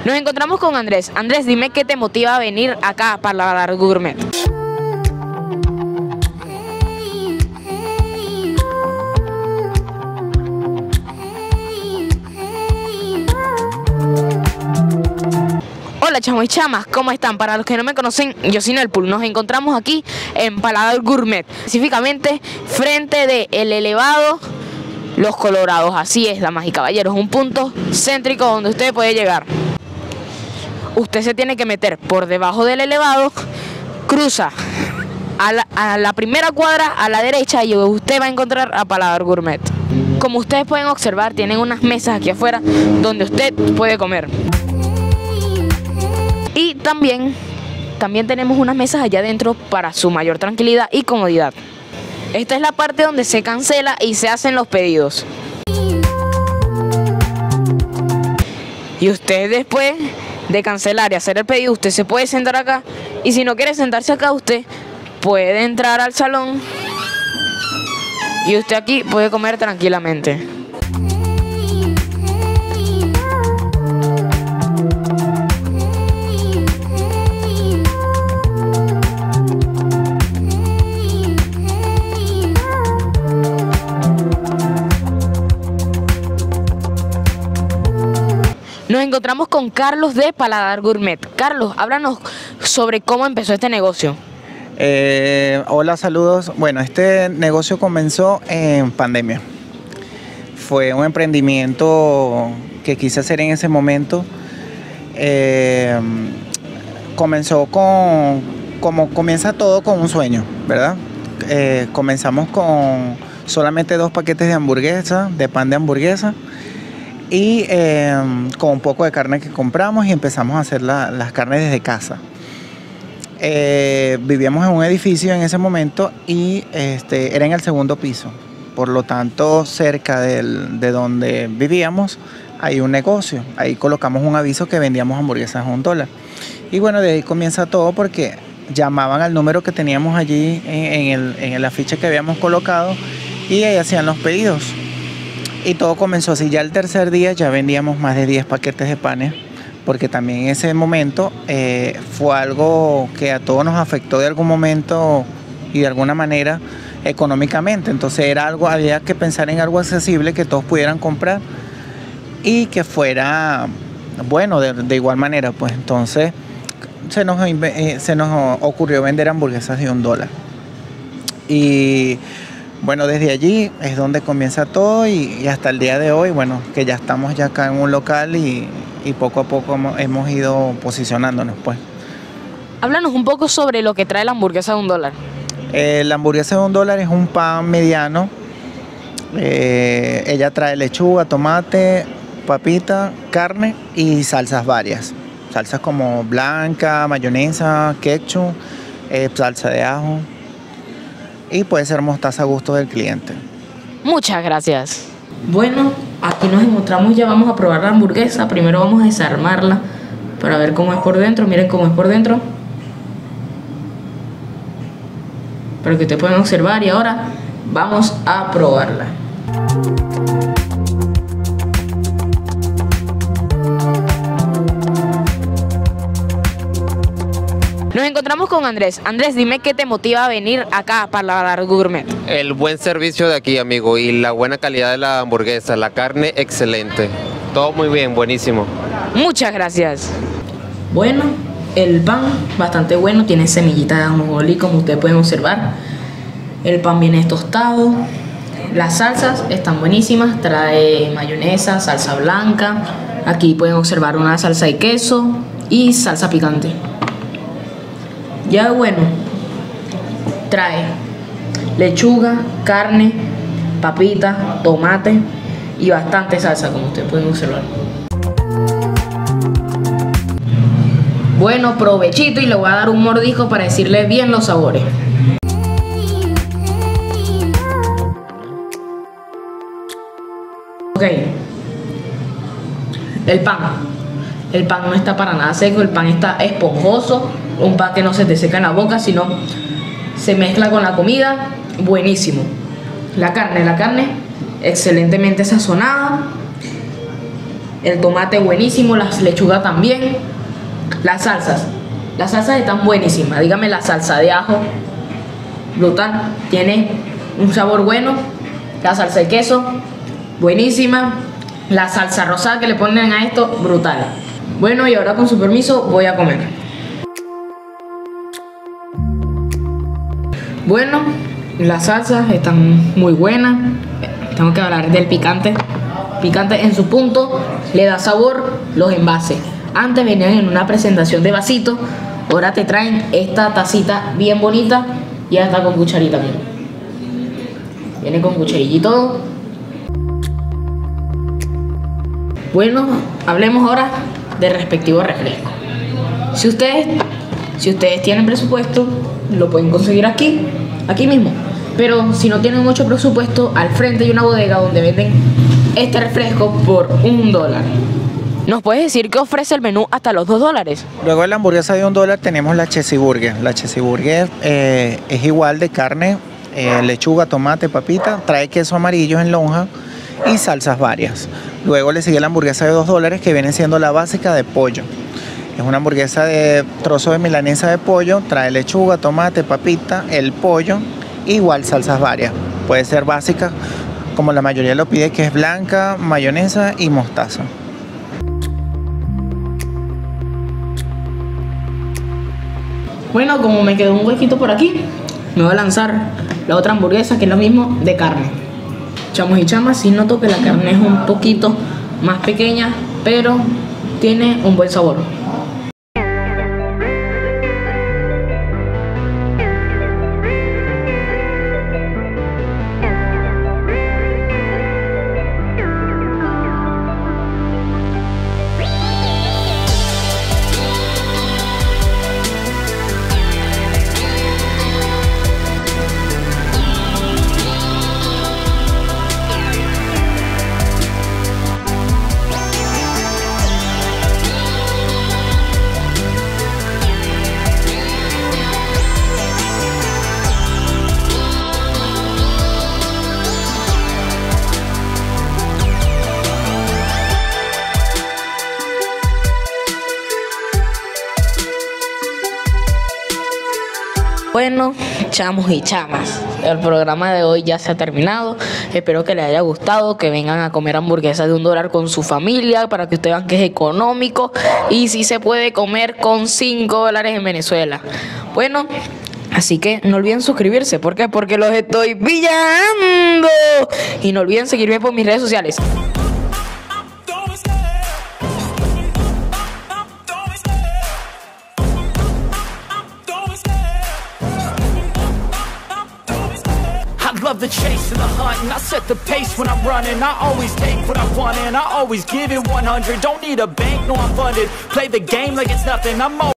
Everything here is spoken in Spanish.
Nos encontramos con Andrés. Andrés, dime qué te motiva a venir acá a Paladar Gourmet. Hola chamos y chamas, ¿cómo están? Para los que no me conocen, yo soy Nelpool. Nos encontramos aquí en Paladar Gourmet, específicamente frente de el elevado Los Colorados. Así es, damas y caballeros, un punto céntrico donde usted puede llegar. Usted se tiene que meter por debajo del elevado, cruza a la primera cuadra a la derecha y usted va a encontrar a Paladar Gourmet. Como ustedes pueden observar, tienen unas mesas aquí afuera donde usted puede comer. Y también tenemos unas mesas allá adentro para su mayor tranquilidad y comodidad. Esta es la parte donde se cancela y se hacen los pedidos. Y usted después de cancelar y hacer el pedido, usted se puede sentar acá. Y si no quiere sentarse acá, usted puede entrar al salón y usted aquí puede comer tranquilamente. Nos encontramos con Carlos de Paladar Gourmet. Carlos, háblanos sobre cómo empezó este negocio. Hola, saludos. Bueno, este negocio comenzó en pandemia. Fue un emprendimiento que quise hacer en ese momento. Comenzó como comienza todo, con un sueño, ¿verdad? Comenzamos con solamente 2 paquetes de hamburguesa, de pan de hamburguesa, y con un poco de carne que compramos, y empezamos a hacer las carnes desde casa. Vivíamos en un edificio en ese momento y era en el 2º piso. Por lo tanto, cerca de donde vivíamos hay un negocio. Ahí colocamos un aviso que vendíamos hamburguesas a $1. Y bueno, de ahí comienza todo, porque llamaban al número que teníamos allí en el afiche que habíamos colocado, y ahí hacían los pedidos. Y todo comenzó así. Ya el tercer día ya vendíamos más de 10 paquetes de panes, porque también en ese momento fue algo que a todos nos afectó de algún momento y de alguna manera económicamente. Entonces había que pensar en algo accesible que todos pudieran comprar y que fuera bueno de igual manera. Pues entonces se nos ocurrió vender hamburguesas de $1. Y bueno, desde allí es donde comienza todo, y hasta el día de hoy, bueno, que ya estamos ya acá en un local y poco a poco hemos ido posicionándonos, pues. Háblanos un poco sobre lo que trae la hamburguesa de $1. La hamburguesa de $1 es un pan mediano. Ella trae lechuga, tomate, papita, carne y salsas varias. Salsas como blanca, mayonesa, ketchup, salsa de ajo. Y puede ser mostaza a gusto del cliente. Muchas gracias. Bueno, aquí nos encontramos, ya vamos a probar la hamburguesa. Primero vamos a desarmarla para ver cómo es por dentro. Miren cómo es por dentro, para que ustedes puedan observar. Y ahora vamos a probarla. Nos encontramos con Andrés. Andrés, dime qué te motiva a venir acá a Paladar Gourmet. El buen servicio de aquí, amigo, y la buena calidad de la hamburguesa, la carne excelente. Todo muy bien, buenísimo. Muchas gracias. Bueno, el pan bastante bueno, tiene semillitas de ajonjolí, como ustedes pueden observar. El pan viene tostado. Las salsas están buenísimas, trae mayonesa, salsa blanca. Aquí pueden observar una salsa de queso y salsa picante. Ya bueno, trae lechuga, carne, papita, tomate y bastante salsa, como ustedes pueden observar. Bueno, provechito, y le voy a dar un mordisco para decirle bien los sabores. Ok, el pan no está para nada seco, el pan está esponjoso, un pan que no se te seca en la boca, sino se mezcla con la comida, buenísimo. La carne excelentemente sazonada, El tomate buenísimo, las lechugas también. Las salsas están buenísimas. Dígame la salsa de ajo, brutal, tiene un sabor bueno. La salsa de queso, buenísima. La salsa rosada que le ponen a esto, brutal. Bueno, y ahora con su permiso voy a comer. Bueno, las salsas están muy buenas. Tengo que hablar del picante. Picante en su punto, le da sabor los envases. Antes venían en una presentación de vasito, ahora te traen esta tacita bien bonita y hasta con cucharita. Viene con cucharilla y todo. Bueno, hablemos ahora del respectivo refresco. Si ustedes tienen presupuesto, lo pueden conseguir aquí mismo. Pero si no tienen mucho presupuesto, al frente hay una bodega donde venden este refresco por $1. ¿Nos puedes decir qué ofrece el menú hasta los $2? Luego de la hamburguesa de $1 tenemos la Cheeseburger. La Cheeseburger es igual de carne, lechuga, tomate, papita, trae queso amarillo en lonja y salsas varias. Luego le sigue la hamburguesa de $2 que viene siendo la básica de pollo. Es una hamburguesa de trozo de milanesa de pollo, trae lechuga, tomate, papita, el pollo, igual salsas varias. Puede ser básica, como la mayoría lo pide, que es blanca, mayonesa y mostaza. Bueno, como me quedó un huequito por aquí, me voy a lanzar la otra hamburguesa, que es lo mismo de carne. Chamos y chamas, sí noto que la carne es un poquito más pequeña, pero tiene un buen sabor. Bueno, chamos y chamas, el programa de hoy ya se ha terminado. Espero que les haya gustado, que vengan a comer hamburguesas de $1 con su familia para que ustedes vean que es económico y sí se puede comer con $5 en Venezuela. Bueno, así que no olviden suscribirse. ¿Por qué? Porque los estoy pillando. Y no olviden seguirme por mis redes sociales. Love the chase and the hunt, and I set the pace when I'm running. I always take what I want and I always give it 100. Don't need a bank, no I'm funded. Play the game like it's nothing. I'm